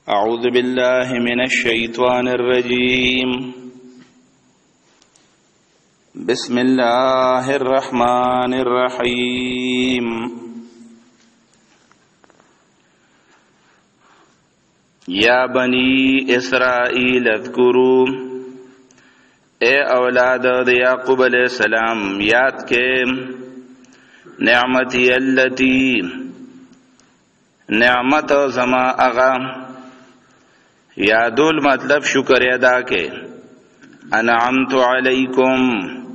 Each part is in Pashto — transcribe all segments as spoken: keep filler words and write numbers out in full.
أعوذ بالله من الشيطان الرجيم بسم الله الرحمن الرحيم يا بني إسرائيل اذكروا اے اولاد یعقوب علیہ السلام یاد کے نعمتی اللتی نعمت زما اغا یادول مطلب شکر ادا کے انعمت علیکم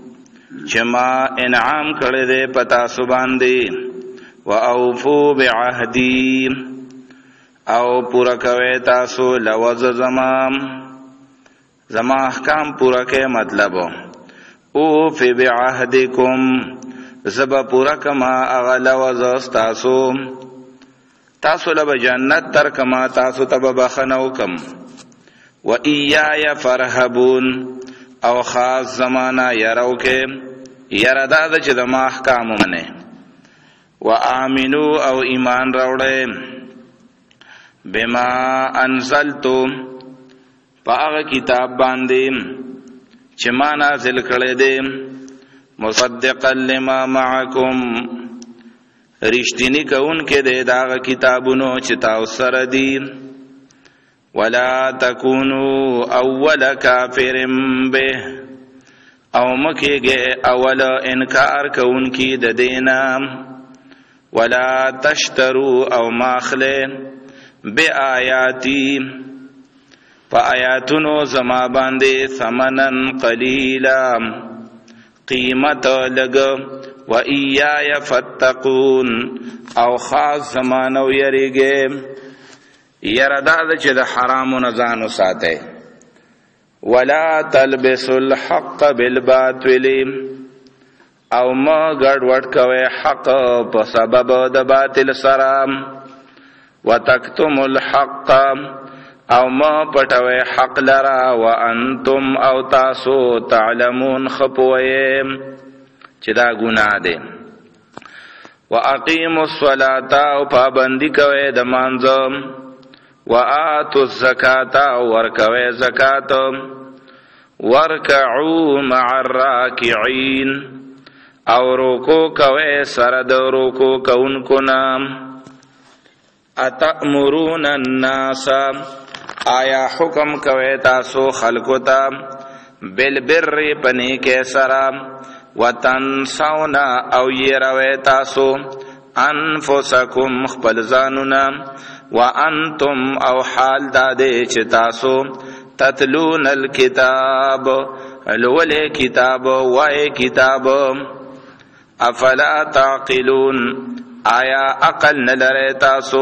چما انعام کړه دې پتا سبحان دې واوفو بعهدی او پورا کوي تاسو لوز زمام زما احکام پورا کې مطلب او فی بعهدکم زب پورا کما اغلا وز تاسو تاسو لب جنت تر کما تاسو تب بخنو کم و ایای فرحبون او خاص زمانہ یرو کے یرداد چه دما احکام منه و آمنو او ایمان روڑے بما انزلتو پا اغا کتاب باندیم چه ما نازل کردیم مصدقا لما معکم رشتینی کون کے دے داغ کتابونو چتاو سر دی ولا تکونو اول کافر بے او مکے گے اول انکار کون کی ددینا ولا تشترو او ماخلے بے آیاتی پا آیاتونو زما باندے ثمنن قلیلا قیمت لگ و ایای فتقون او خاص زمانو یریگے یرداد چه ده حرامو نزانو ساتے ولا تلبسو الحق بالباطل او ما گڑوڑ کوئے حق پا سبب ده باطل سرام و تکتم الحق او ما پتوئے حق لرا و انتم او تاسو تعلمون خپوئے چه دا گناہ دے و اقیموا الصلاة او پابندی کوئے دمانزم و آتوا الزکاة ورکوئے زکاة ورکعوا مع الراکعین او روکو کوئے سرد روکو کونکنا اتأمرون الناس آیا حکم کوئے تاسو خلقتا بالبر پنی کے سرام وتنسونا او يروي تاسو انفسکم خپل ځانونه وانتم او حال داده چې تاسو تتلون الكتاب لول کتاب وای کتاب افلا تعقلون آیا عقل نلره تاسو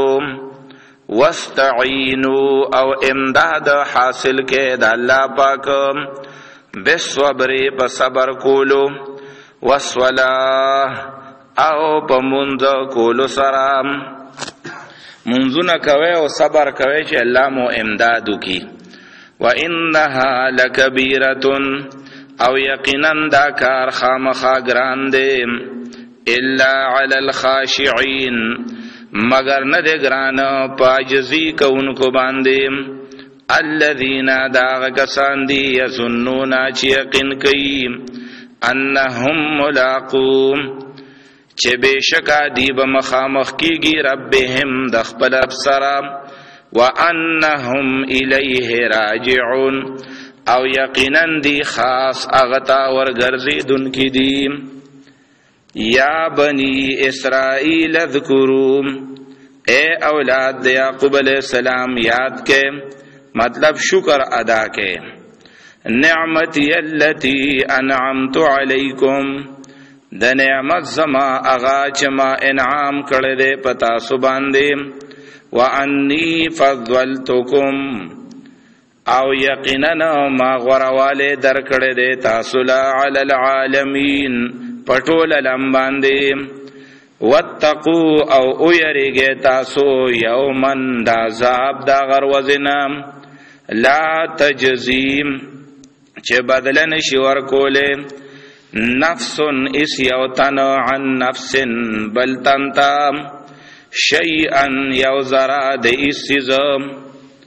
واستعینوا او امداد حاصل کې د الله پاک بالصبر بصبر کولو والصلاة او پا منز کولو سرام منزونا کوئے و صبر کوئے چه اللہ مو امدادو کی و انها لکبیرتن او یقیناً دا کار خامخا گراندے الا علی الخاشعین مگر ندے گرانا پاجزی کونکو باندے الذین داغ کسان دی یظنونا چی یقین کئی انہم ملاقوم چه بیشکا دیب مخامخ کی گی ربهم دخپل ابسرا وانہم الیہ راجعون او یقینا دی خاص اغتا ورگرزی دن کی دی یا بنی اسرائیل اذکرو اے اولاد یعقوب علیہ السلام یاد کے مطلب شکر ادا کے نعمتی اللتی انعمت علیکم د نعمت زما اغا چما انعام کردے پتا سباندے وانی فضلتکم او یقینا ما غروالے در کردے تاسلا علی العالمین پٹول لمباندے واتقو او اویرگے تاسو یومن دا زاب دا غروزنا لا تجزیم چه بدلن شور کولے نفس اس یوتن عن نفس بلتنتا شیئا یو ذرا د اسیزم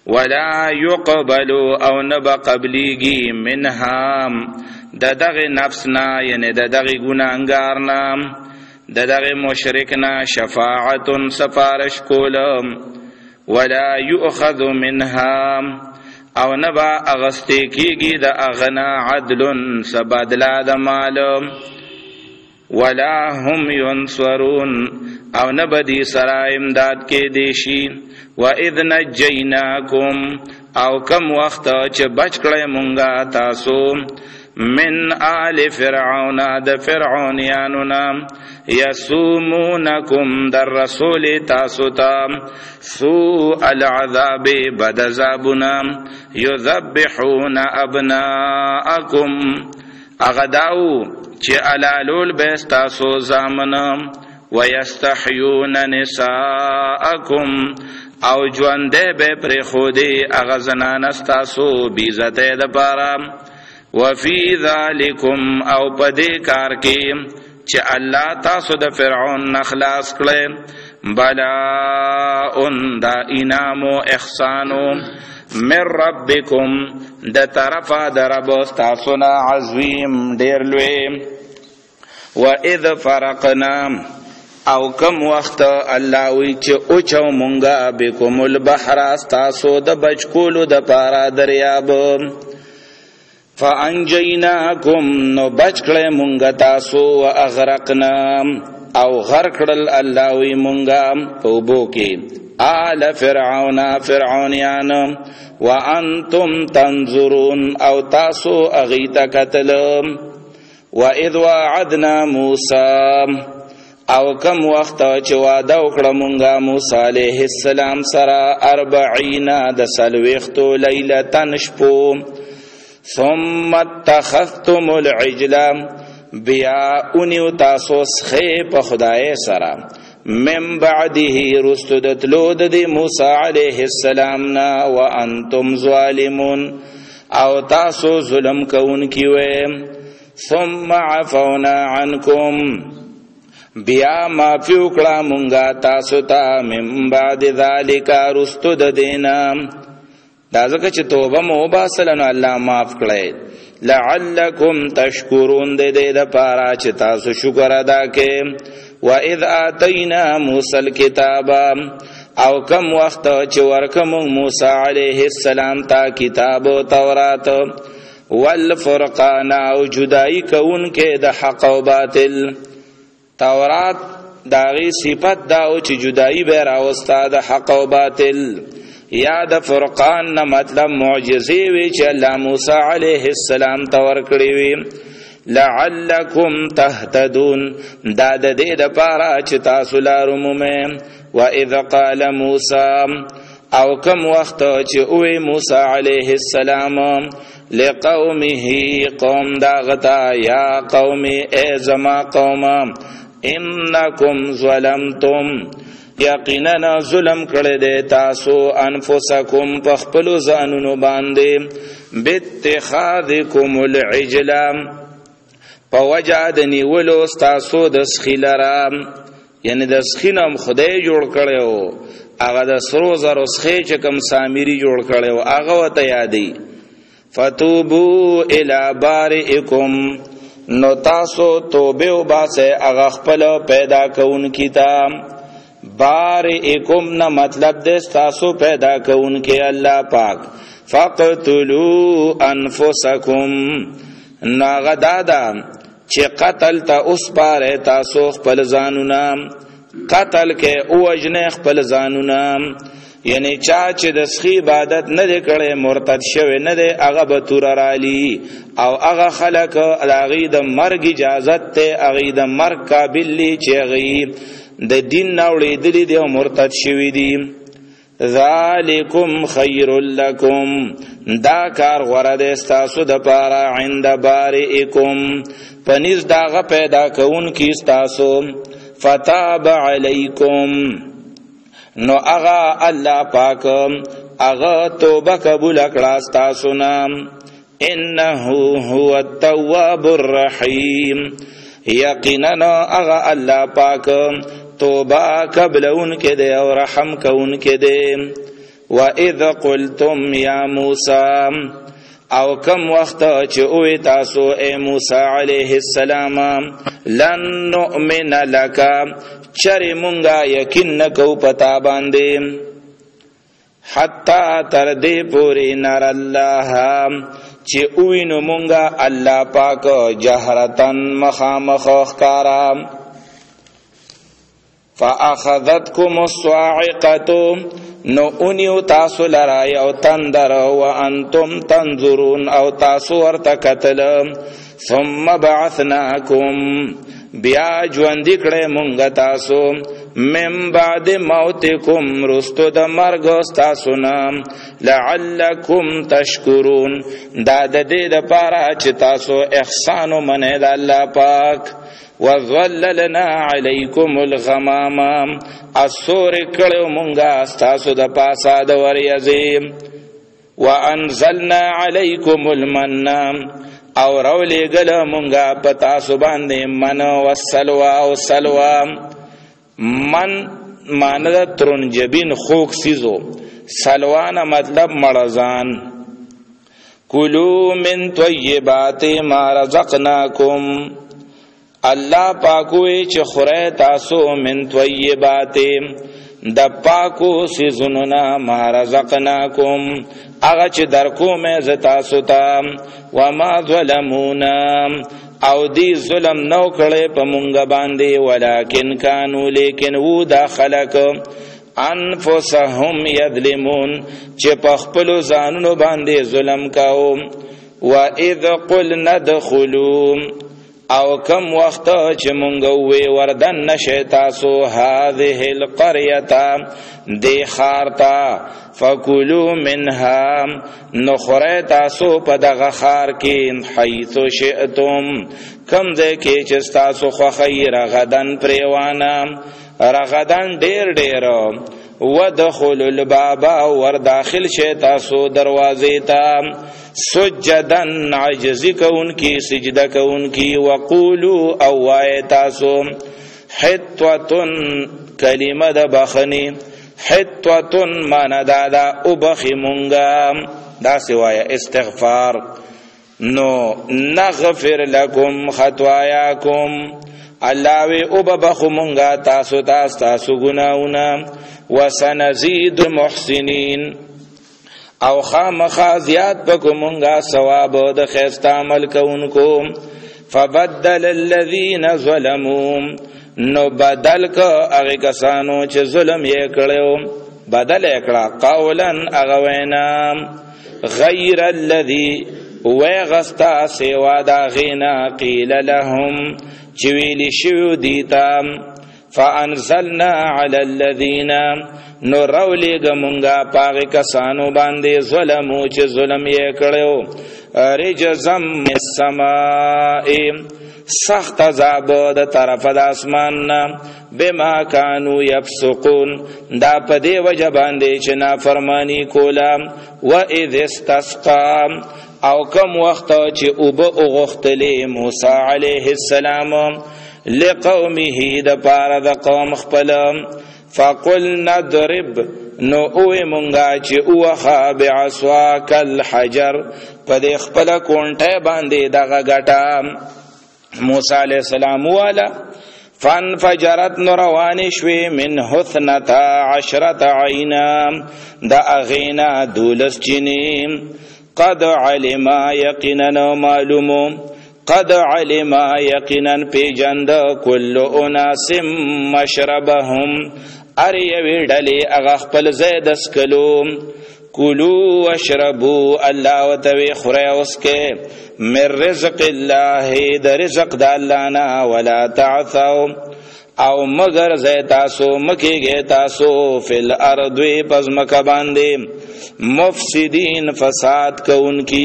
ولا يقبل او نبا قبلیگی منها د دغه نفسنا یعنی د دغه ګناهګارنا د دغه مشرکنا شفاعت سفارش کولم ولا يؤخذ منها او نبا اغسطی کیگی د اغنا عدل سبادلا د مال ولا هم ينصرون او نبا دی سرا امداد کے دیشی وَإِذْ نَجَّيْنَاكُمْ او کم وقت چه بچ کڑے منگا تاسو من آل فرعون د فرعونیانونا یسومونکم در رسول تاسو تا سوء العذاب بدذابنا یذبحون ابناءکم اغداو چه علالول بیست تاسو زامنا ویستحیون نساءکم او جوانده بے پر خودی اغزنان استاسو بیزتے دپارا وفی ذالکم او پدی کار کی چه اللہ تاسو د فرعون نخلاص کلے بلاء دا انام و احسانو من ربکم د طرفا د رب استاسونا عظیم دیر لوی و اذ فرقنا او کم وقت اللہ وی چه اوچو منگا بکم البحر استاسو د بچکولو د پارا دریاب فانجیناکم نو بچکڑے منگا تاسو و اغرقنا او غرقڑل اللہ وی منگا پوبو کی آل فرعون فرعونیان و انتم تنظرون او تاسو اغیتا قتل و اذ وعدنا موسیٰ او کم وقت چې واده وکړه مونږه موسی علیه السلام سره اربعین د سلويختو لیلتن شپو ثم اتخذتم العجل بیا اونیو تاسو سخی په خدای سره من بعده رستو د تلو د موسی علیه السلام نا وانتم ظالمون او تاسو ظلم کوونکی وې ثم عفونا عنکم بیا معافی وکړه مونږه تاسو ته من بعد ذالک رستو د دینا دا ځکه چې توبه مو باسلنو الله معاف کړي لعلکم تشکرون د دې د پاره چې تاسو شکر ادا کړئ و اذ اتینا موسی الکتاب او کم وخت چې ورکم موسی علیه السلام ته کتاب او تورات والفرقان او جدائی کون کې د حق او باطل تورات داغی صفت داو چی جدائی بے راوستا دا حق و باطل یا د فرقان نا مطلب معجزی وی چی اللہ موسیٰ علیہ السلام تور کری وی لعلکم تهتدون دا دا دی دا پارا چی تاسو لارمو میں و اذ قال موسیٰ او کم وقت چی اوی موسیٰ علیہ السلام لقومه قوم داغتا یا قومی اے زما قوم انکم ظلمتم یقینا ظلم کړی دی تاسو انفسکم پخپلو ځانونو باندې باتخاذکم العجل په وجه د نیولو ستاسو د سخي لره یعنی د سخي نام خدای جوړ کړی و هغه د سرو زرو سخي چې کوم سامری جوړ کړی و هغه ورته یادی فتوبو الی بارئکم نو تاسو توبه و باسه اغا خپل پیدا کون کی تا بارئکم نا مطلب دے تاسو پیدا کون کی اللہ پاک فقتلو انفسکم ناغا دادا چه قتل تا اس پاره تاسو خپل زانونا قتل کے اوجن خپل زانونا یعنی چا چې د سخی عبادت نه دی کړي مرتد شوی نه دی هغه به تور رالی او هغه خلق هغه د مرګ اجازت ته هغه د مرګ قابل لی چې هغه د دین نوړې دلی دی او مرتد شوی دی ذالکم خیر لکم دا کار غره د استاسو د پاره عند بارئکم پنځ داغه پیدا کون کی استاسو فتاب علیکم نو اغا اللہ پاک اغا توبہ قبول اکڑاس تاسونا انہو هو التواب الرحیم یقینا اغا اللہ پاک توبہ قبل ان کے دے اور رحم کو ان کے دے وَإِذْ قُلْتُمْ يَا مُوسَى او کم وقت چې اوی تاسو اے موسی علیہ السلام لن نؤمن لک چر مونږه یقین نکو پتا باندې حتا تر دې پوری نر الله چې اوی نو مونږه الله پاک جهرتن مخامخ ښکارا فاخذتكم الصاعقه نو اونیو تاسو لرا یو تندر و انتم تنظرون او تاسو ورته کتل ثم بعثناکم بیا ژوند کړه مونږ تاسو من بعد موتکم رستو د مرګ تاسو نام لعلکم تشکرون دا د دې لپاره چې تاسو احسان ومنئ د الله پاک وظللنا علیکم الغمام اسور کړو مونږه استاسو د پاسا د وریځې وانزلنا علیکم المن او رولې ګل مونږه پتا سو باندې من والسلوا او سلوا من مانه ترنجبین خوک سیزو سلوانا مطلب مرزان کلوا من طیبات ما رزقناکم الله پاکوی چې خوره تاسو من طیبات د پاکو سيزوننا ما رزقناکم هغه چې درکو مې ز تاسو ته وما ظلمونا او دی ظلم نو کړي په مونږ باندې ولکن کانو لیکن وو دا خلق انفسهم یظلمون چې په خپل ځانونو باندې ظلم کاو واذ قلنا ادخلوا او کم وقت چې مونږ وې وردن نشي تاسو هذه القريه دی خارتا فکلوا منها نخره تاسو په دغه خار کې حيث شئتم کم ځای کې چې تاسو خو خیر غدن پریوانا رغدن ډیر ډیر ودخلوا الباب ور داخل شئ تاسو دروازې ته سجدن عجزی کون کی سجدہ کون کی وقولو اوائے تاسو حتوتن کلمہ دا بخنی حتوتن مانا دادا ابخی منگا دا سوایا استغفار نو نغفر لکم خطوایاکم اللہ وی ابخ منگا تاسو تاس تاسو گناونا وسنزید محسنین او خامخا زیاد پکو منگا ثواب د خیست عمل کونکو فبدل الذین ظلموا نو بدل که اغی کسانو چه ظلم یہ کڑیو بدل اکڑا قولا اغوینا غیر الذی ویغستا سیوا دا غینا قیل لهم چویلی شو دیتا فانزلنا علی الذین نو رولی گمونگا پاغی کسانو باندے ظلمو چه ظلم یہ کڑیو رجزم السمائی سخت عذاب دا طرف دا اسماننا بما کانو یفسقون دا پدے وجہ باندے چه نافرمانی کولا و اذ استسقا او کم وقت چه اوب اغختلی موسیٰ علیہ السلام لقومه دا پارا دا قوم خپلم فقل ندرب نو اوی منگا چی اوخا بعصواک الحجر پا دی خپل کونٹے باندی دغا گٹا موسیٰ علیہ السلام والا فانفجرت نروانشوی من حثنتا عشرت عینا دا اغینا دولس چنیم قد علما یقینا معلومو قد علما یقینا پیجند کل اناس مشربهم اریوی ڈلی اغاق پل زید اسکلو کلو وشربو اللہ و توی خریوس کے من رزق اللہ دا رزق دا اللہ نا ولا تعثو او مگر زی تاسو مکی گے تاسو فی الارضوی پز مکا باندے مفسدین فساد کون کی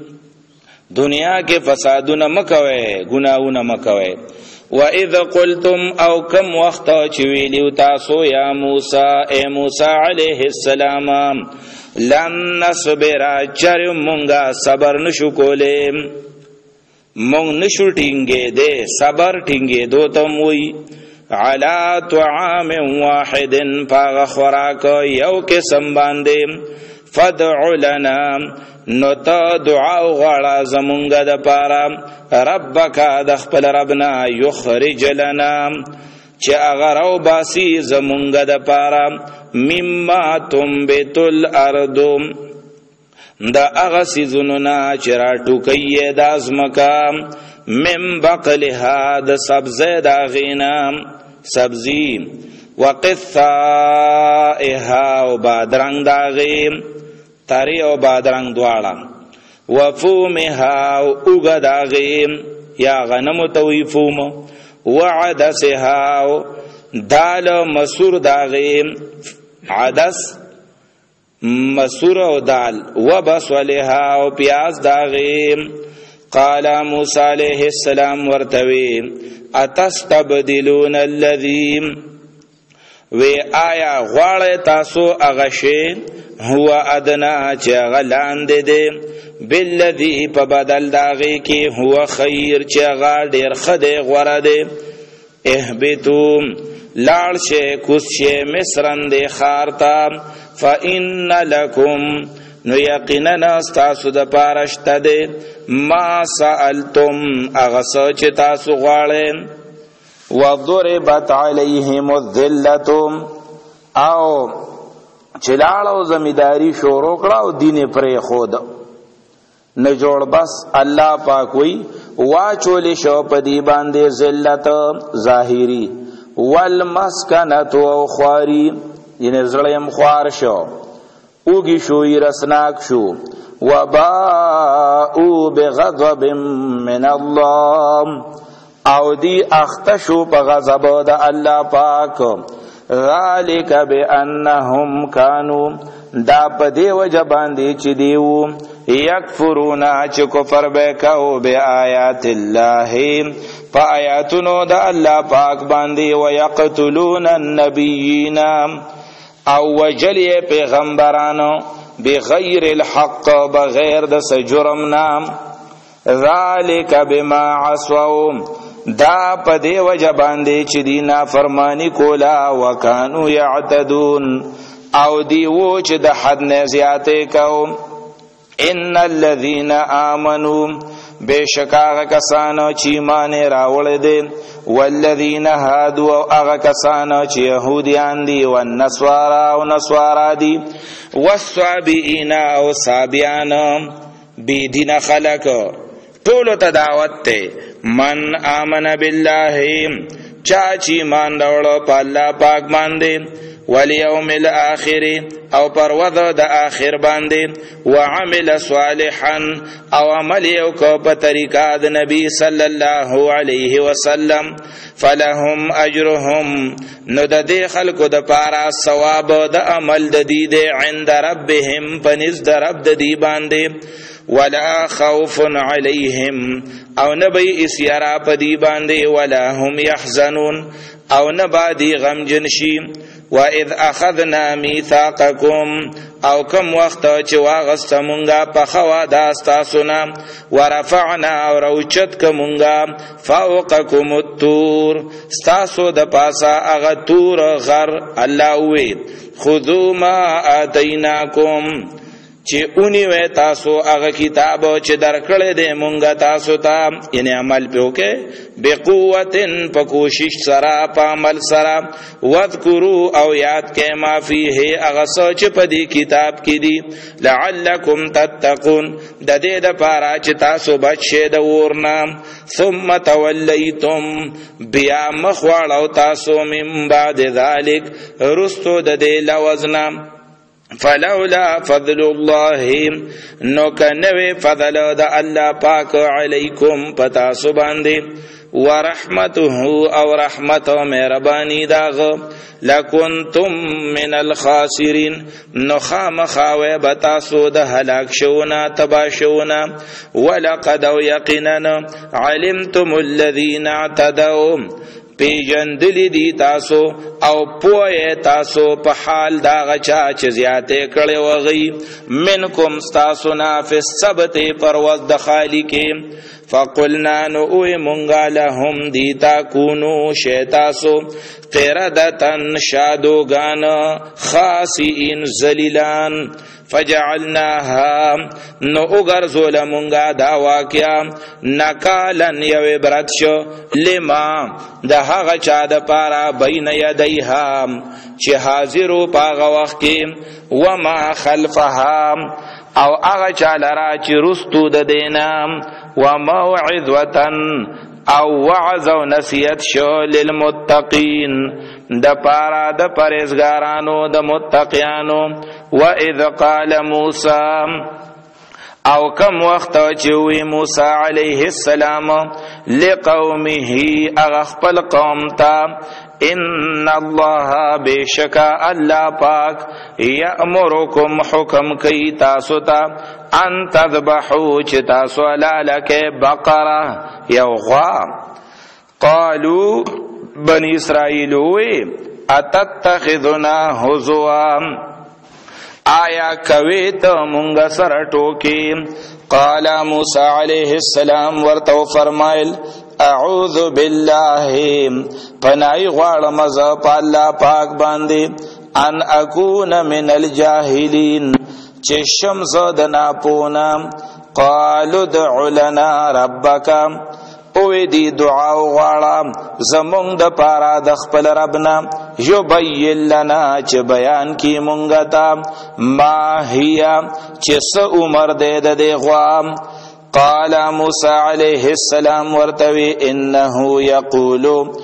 دنیا کے فسادون مکوے گناہون مکوے وَإِذْ قُلْتُمْ او کم وقت چویلیو تاسو یا موسیٰ اے موسیٰ علیہ السلام لن نصبر چر مونگا صبر نشو کولے مونگ نشو ٹینگے دے صبر ٹینگے دو تم وی علا طعام واحد پاغ خوراک یو قسم باندې فدع لنا نو تا دعا غواړه زمونږ د پاره ربک د خپل ربنا یخرج لنا چې هغه راو باسي زمونږ د پاره مما تنبت الارض دا هغه سیزونو نه چې راټوکي د ازمکه من بقلها د سبزه د غینا سبزی وقثائها و بادرنگ د غیم تاری او بادرنگ دواړه وفومها و اوګه د غیم یا غنم تویفوم وعدسها و دال مسور د غیم عدس مسور او دال وبصلها و پیاز د غیم قال موسی علیہ السلام ورتوی اتستبدلون الذی وی آیا غواړی تاسو هغه شی هو ادنا چې هغه لاندې دی بالذی په بدل د هغې کې هو خیر چې هغه ډېر ښه دی غوره دی اهبطو لاړ شئ کوز شئ مصرن دی ښار ته فإن لکم نو یقینا ستاسو د پاره شته دی ما سألتم هغه څه چې تاسو غواړئ وضربت علیهم الذلة او چې لاړو زمیداری شروع کړه او دین پرېښود نه جوړ بس الله پاک وی واچول شو په دې باندې ذلت ظاهری والمسکنة او خواری یعنی زړیم خوار شو اوگی شوی رسناک شو وباؤ بغضب من الله او دی اختشو پا غضب دا اللہ پاک ذالک بانہم کانو دا پا دی وجبان دی چی دیو یکفرونا چی کفر بیکو بی آیات اللہ پا آیاتنو دا اللہ پاک باندی ویقتلون النبیین او وجلی پیغمبرانو بغیر الحق بغیر دس جرم نام ذالک بما عصوا دا پا دی وجبان دی چی دی نافرمانی کولا وکانو یعتدون او دیو چی دا حد نزیاتے کو ان الذین آمنوا بے شکاغ کسانو چی مانے راوڑ دے والذین هادوا اغا کسانو چی یهودیان دی والنسوارا و نسوارا دی والصابئین او صابیان بی دین خلق طولو تدعوت تے من آمن باللہ چاچی مان روڑو پا اللہ پاک باندے والیوم الاخر او پر وضع دا آخر باندے وعمل صالحا او عمل یوکو پا طریقہ دا نبی صلی اللہ علیہ وسلم فلهم اجرهم نو دا دے خلق دا پارا ثواب دا عمل دا دی دے عند ربهم پنز دا رب دا دی باندے ولا خوف علیہم او نبی اسیارا پا دی باندے ولا هم یحزنون او نبا دی غم جنشی وَإِذْ أَخَذْنَا مِيثَاقَكُمْ او کم وقت چې واغست مونږه په خوا داستاسونه ورفعنا او روچت کمونږه فوقکم الطور ستاسو د پاسا اغه تور غر الله وی خذوا ما آتیناکم چې اونی وې تاسو هغه کتاب چې درکړې دې مونږه تاسو ته یعنی عمل پوکې بقوتن په کوشش سره په عمل سره واذکروا او یاد کې ما فيه هغه څه چې په دې کتاب کې دي لعلکم تتقون د دې د پاره چې تاسو بچی د ورنه ثم تولیتم بیا مخواړو تاسو من بعد ذلک رستو د دې لوزنا فلولا فضل الله نو کنوی فضل دا اللہ پاک علیکم پتا سباندی ورحمته او رحمت و مہربانی داغ لکنتم من الخاسرین نو خام خاوی بتاسو دا حلاک شونا تبا شونا ولقد او یقنن علمتم الذین اعتدوا پی جندلی دی تاسو او پوئے تاسو پا حال دا غچا چزیاتے کڑے وغی منکم ستاسونا فی السبت پر وزد خالی کے فقلنا نو اوی منگا لهم دیتا کونو شیطاسو قردتن شادوگان خاسئین زلیلان فجعلناها نو اگرزول منگا دا واقعا نکالن یو عبرت شو لما دا حق چا دا پارا بین یدیها چه حاضرو پاغ وقتی وما خلفها او اغا چا لرا چه رستو دا دینا وموعظوتن او وعظ و نصیحت شو للمتقین دا پارا دا پرزگارانو دا متقیانو و اذ قال موسیٰ او کم وقت چوی موسیٰ علیہ السلام لقومه اغخپل قومتا ان اللہ بیشکا اللہ پاک یأمرکم حکم کی تاسوتا ان تذبحو چی تاسو لالک بقرہ یو غوا قالو بنی اسرائیلوی اتتخذنا حزوا آیا کویت منگ سر ٹوکی قال موسیٰ علیہ السلام ورتو فرمائل اعوذ باللہ پنائی غوار مزا پا اللہ پاک باندی ان اکون من الجاہلین چه شمس دنا پونا قالو دعو لنا ربکا اوی دی دعا غواړه زمونږ د پاره د خپل ربنا یبین لنا چې بیان کی مونږ ته ما هي چې څه عمر دې د دې غوا قال موسی علیہ السلام ورتوی انه یقول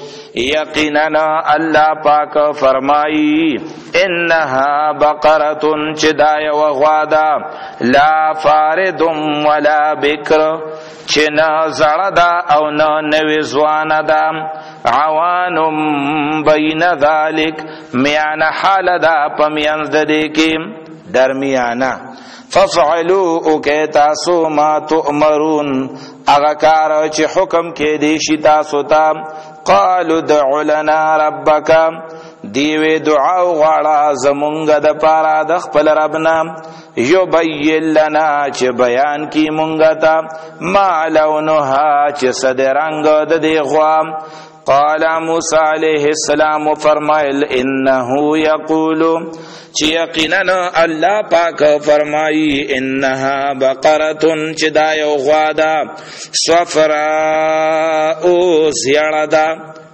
یقینا اللہ پاک فرمائی انها بقرۃ چدای و غوادا لا فارد ولا بکر چنا زړدا او نه نوی زوان دا عوان بین ذلک میانا حال دا پمینز ددی کی درمیانا ففعلوا اوکی تاسو ما تؤمرون اغاکار چی حکم کے دیشی تاسو تا قالوا دعو لنا ربک دیوی دعاو غاڑا زمونگ دا پارا دخپل ربنا یبین لنا چی بیان کی منگتا ما لونها چی صد رنگ دا دی غوام قال موسی علیہ السلام فرمائل انه یقول چی یقینا اللہ پاک فرمائی انها بقرۃ چدایو غوادا صفراء زیڑدا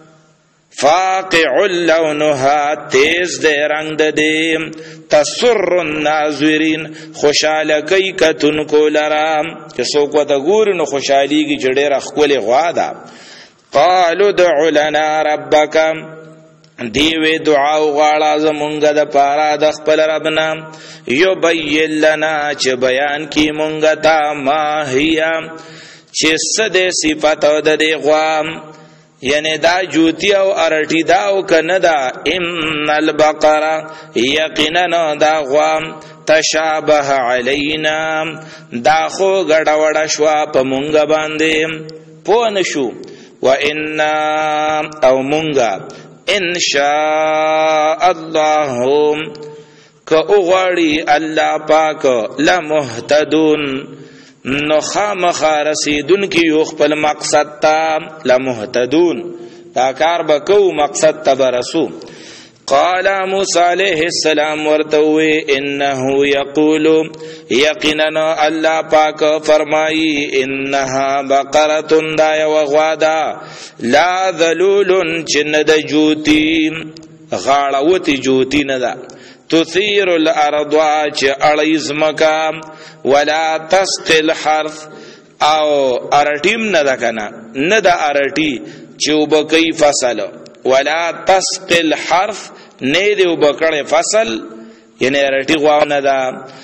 فاقع لونها تیز دے رنگ دے تسر الناظرین خوشحال کئی کتن کو لرام کہ سوکو تا گورن خوشحالی کی جڑے رخکول غوادا قالوا دعو لنا ربک دیوی دعاو غاڑا زمونگ دا پارا دا خپل ربنا یبین لنا چه بیان کی مونگا تا ما ہیا چه صد صفت دا دی غوام یعنی دا جوتی او ارٹی داو کندا ان البقرہ یقینا دا غوام تشابه علینا دا خو گڑا وڑا شوا پا مونگا باندے پونشو و انا او مونگا ان شاء اللہ که اغواری اللہ پاک لمحتدون نخام خارسیدون کی یخپل مقصد تا لمحتدون تاکار بکو مقصد تا برسو قال موسیٰ علیہ السلام ورتوی انہو یقولو یقیننا اللہ پاک فرمائی انہا بقرۃ دای وغوادا لا ذلول چند جوتی غاڑوتی جوتی ندا تثیر الارض چ اڑیز مکام ولا تسقی الحرث او ارٹیم ندا کنا ندا ارٹی چوبکی فصل ولا تسقی الحرث نیدیو بکڑ فصل یعنی ارٹی غواو ندا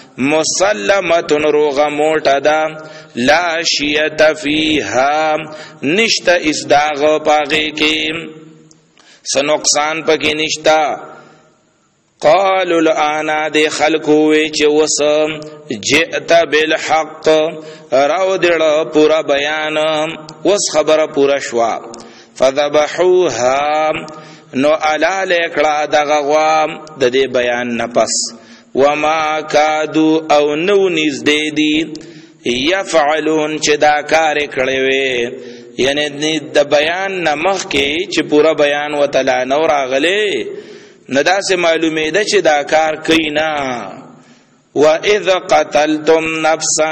مسلمتن روغ موٹا دا لا شیعت فیہا نشتا ازداغ پاگے کے سنقصان پکی نشتا قالوا الانا دے خلقوی چه وسم جئت بالحق رو دڑ پورا بیان وس خبر پورا شوا فذبحوها نو علا لیکڑا دغغوام دا دے بیان نپس وما کادو او نو نزدے دی یفعلون چې دا کار کړی وي، یعنی د بیان نمخ کې چې پورا بیان وتلا نو راغلی نه داسې معلومه ده چې دا کار کوي نه. وَإِذْ قَتَلْتُمْ نَفْسًا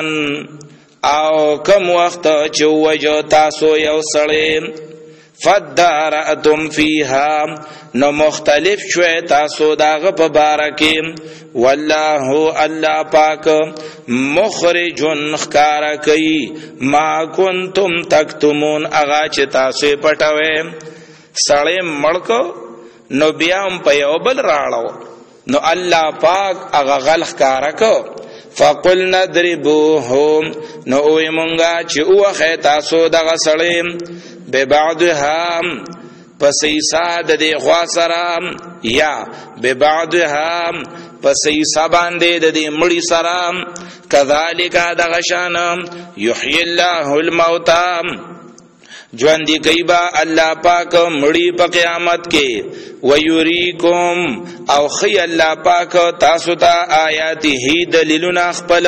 او کم وخت چې وجو تاسو یو سړی فَدَّارَأْتُمْ فِيهَا نو مختلف شوی تاسو داغه په باره کې والله الله پاک مخرجن خکارا کوي ما کنتم تکتمون اغا چې تاسو پټوي. سړی مړکو نو بیا هم په یو بل راړو نو الله پاک اغا غل خکارا کو فقلنا اضربوه نو اوی مونږه چې اوخه تاسو دغه سړی ببعضها پس ایسا د دې خوا سره یا ببعضها پس ایسا باندې د دې مړی سره کذالک دغه شان یحیی الله الموتى ژوندې کوي با الله پاک مړی په قیامت کې ویریکم او خی الله پاک تاسو ته آیاته دلیلونه خپل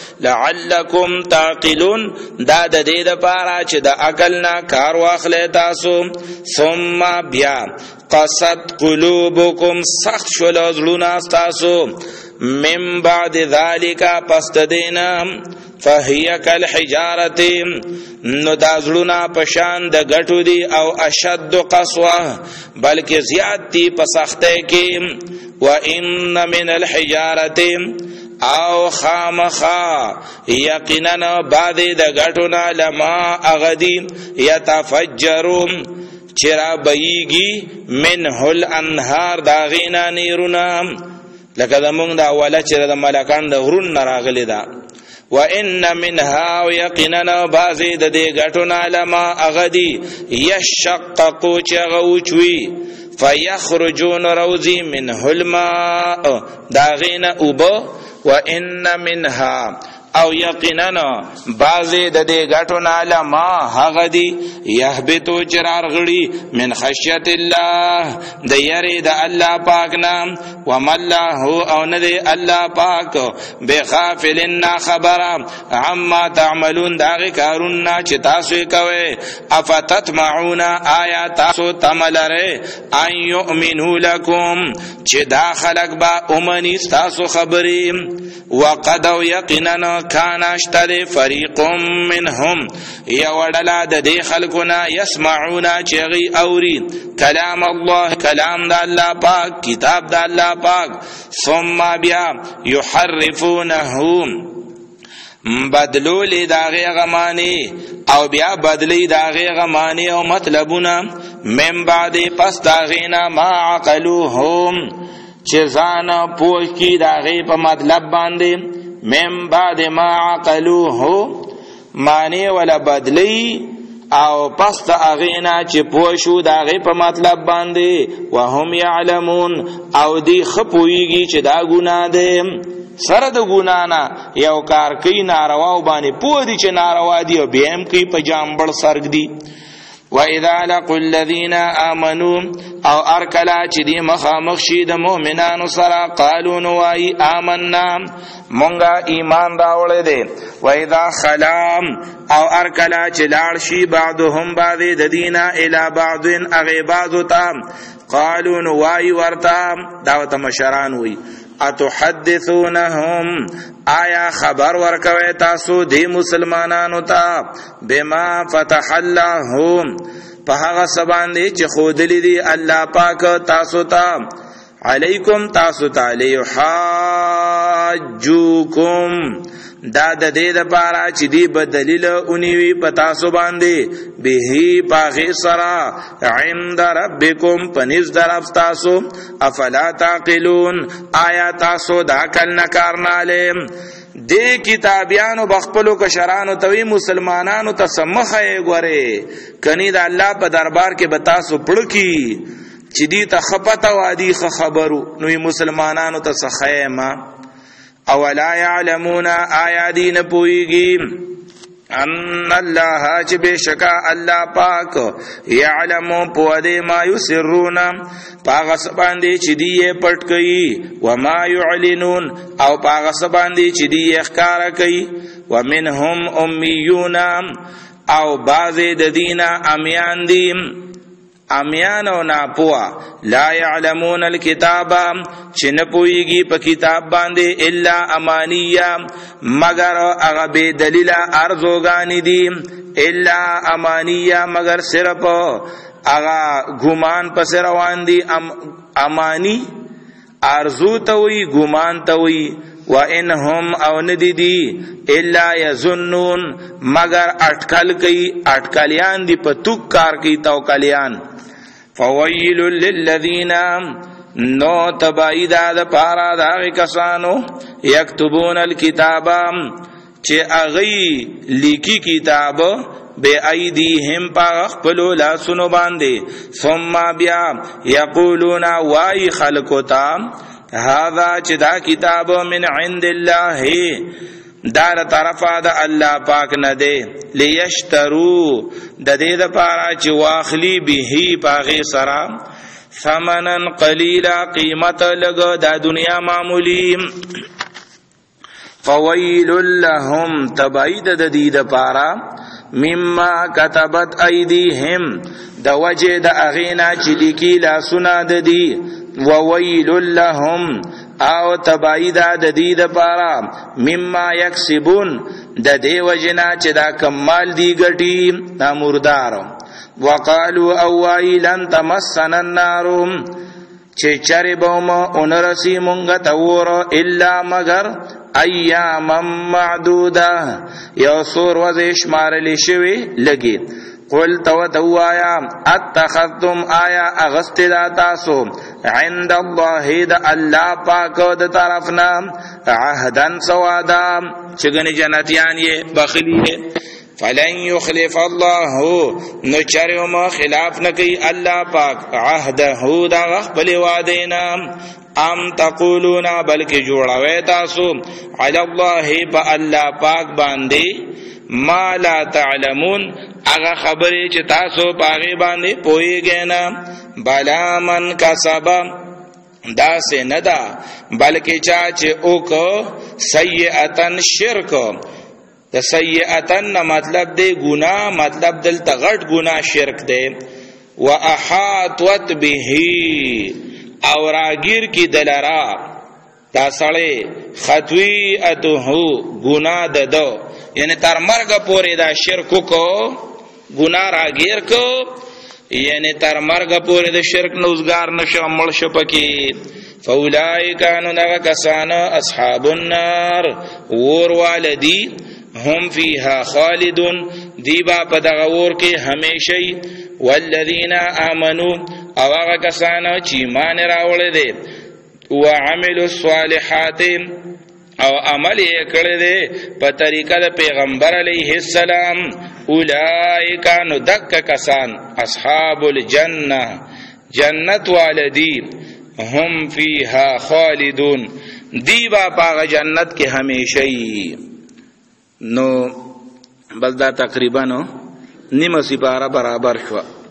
لعلکم تعقلون دا د دې لپاره چې د عقل نه کار واخلې تاسو. ثم بیا قصد قلوبکم سخت شول زړونه تاسو من بعد ذالک پس دینا فهي كالحجاره نو دازلونا پشان د غټو دی او اشد قسوه بلکې زیات دی په سخته کې. وان من الحجاره او خامخا یقینا بعد د غټو نه لما اغدی یتفجرون چرا بیگی منه الانهار داغینا نیرونا لکه زمونږ د اوله چې د ملکان د غرون نه راغلی ده. وان منها یقینا بعضی د دې غټونه لما اغدی یشققو چغوچوي فیخرجون روزی منه الماء داغینا اوبو. وان منها او یقینا بعضی د دې غټونه لما هغدی یهبتو چرار غړي من خشیت الله د یری د الله پاک نام ومالله او نه دی الله پاک بغافل نا خبر عما تعملون داغه کارونه چې تاسو کوي. افتتمعون آیا تاسو تملره ان یؤمنو لكم چې دا خلق با اومنی تاسو خبري وقد یقینا کان اشتر فریق منهم یودلا د دې خلقنا یسمعون چغي اوري کلام الله کلام د الله پاک کتاب د الله پاک ثم بیا یحرفونه بدلول داغه غمانی او بیا بدلی داغه غمانی او مطلبونه من بعد پس داغینا ما عقلوهم چې ځان پوه کی داغه په مطلب باندې من بعد ما عقلوه معنی ولا بدلی او پس دا اغینا چې پوشو دا غی په مطلب باندې وهم یعلمون او دی خپویږي چې دا ګناه ده سره د ګناه نه یو کار کوي ناروا باندې پوه دي چې ناروا دي او بهم کوي په جامبړ سرګ دي. وَإِذَا لَقُوا الَّذِينَ آمَنُوا او ارکلا چې دی مخامخ شي د مؤمنانو سره قالوا نوای آمنا مونږه ایمان راوړې دي. وَإِذَا خَلَا او ارکلا چې لاړ شي بعضهم بعض د دینه الی بعض اغیباذ تام قالوا نوای ورتا دعوت مشران وی اتحدثونهم آیا خبر ورکوي تاسو دی مسلمانانو ته بما فتح الله په هغه سباندې چې خودلی دی الله پاک تاسو ته علیکم تاسو ته لیحاجوکم دا د دې لپاره چې دی بدلیل اونیوي په تاسو باندې به باغی سرا عند ربکم پنځ درف تاسو افلا تعقلون آیا تاسو دا کل نکار نالم. دې کتابیانو بخپلو کشرانو توی مسلمانانو ته سمخه غوري کني د الله په دربار کې بتاسو پړکی چې دې ته خپته وادي خبرو نو مسلمانانو ته سخیمه اولا یعلمون آیادین پویگی ان الله چې بشکا الله پاک یعلم پوهه ما یسرون پاغه سباندې چې دی پټ کوي و ما یعلنون او پاغه سباندې چې دی ښکارا کوي ومنهم امیون او بعض د دینا امیان دی امیان او ناپوا لا يعلمون الكتاب چې نه پويږي په کتاب باندې الا امانیه مگر هغه به دلیل ارزوګانی دي الا امانیه مگر صرف هغه ګمان پس روان دي ام امانی ارزو ته وی ګمان ته وی وانهم او ندی دی الا یظنون مگر اٹکل کئی اٹکلیان دی پتوک کار کی توکلیان فویل للذین نو تبعید دا پارا دا کسانو یکتبون الکتاب چه اغی لیکی کتاب بے ایدیہم پا اخپلو لاسنو باندے ثم بیا یقولون وائی خلقتا هذا چې دا کتاب من عند الله دار طرفا د الله پاک نه دی لیشترو د دې لپاره چې واخلی به پاغه سرا ثمنن قلیلا قیمت لګ د دنیا معمولی فویل لهم تبعید د دې لپاره مما كتبت ایدیهم د وجه د اغینا چې لیکي لا سنا د دی وویل لهم او تبعیدا د دې لپاره مما یکسبون د دې وجنا چې دا کمال دی ګټي دا مردار وقالوا او لن تمسنا النار چې چربوم اونرسی مونږ ته ور الا مگر ایام معدوده یو سور وزش مارلی شوی لګي قل تو دوایا اتخذتم آیا اغست دا تاسو عند الله دا اللہ پاک دا طرفنا عهدن سوادا چگنی جنتیان یہ بخلی ہے فلن یخلف اللہ نو چرم خلاف نکی اللہ پاک عهده دا غخبل وادینا ام تقولون بلکہ جوڑاوے تاسو علی اللہ پا اللہ پاک باندے ما لا تعلمون اگا خبری چې تاسو پاغي باندې پويږئ نه بلا من کسب دا سے ندا بلکې چا چې او کو سیئاتن شرک د سیئاتن مطلب دی ګناه مطلب دل تغټ ګناه شرک دی واحاطت به او راگیر کی دلرا دا سړی خطویئته ګناه ددو یعنی تر مرګ پورې دا شرک کو گناہ راگیر کو یعنی تر مرگ پوری د شرک نوزگار نشو مړ شو پکې فاولائک انو دغه کسان اصحاب النار ور والدی هم فیها خالدون دی با په دغه ور کې همیشئ والذین آمنو او هغه کسان چې ایمان راوړل دي وعملوا الصالحات او عمل یې کړی دی په طریقه د پیغمبر علیه السلام اولئک نو دک کسان اصحاب الجنه جنت والدی هم فیها خالدون دی با پاغ جنت کې همیشئ نو بس دا تقریبا نو نیمه سپاره برابر شو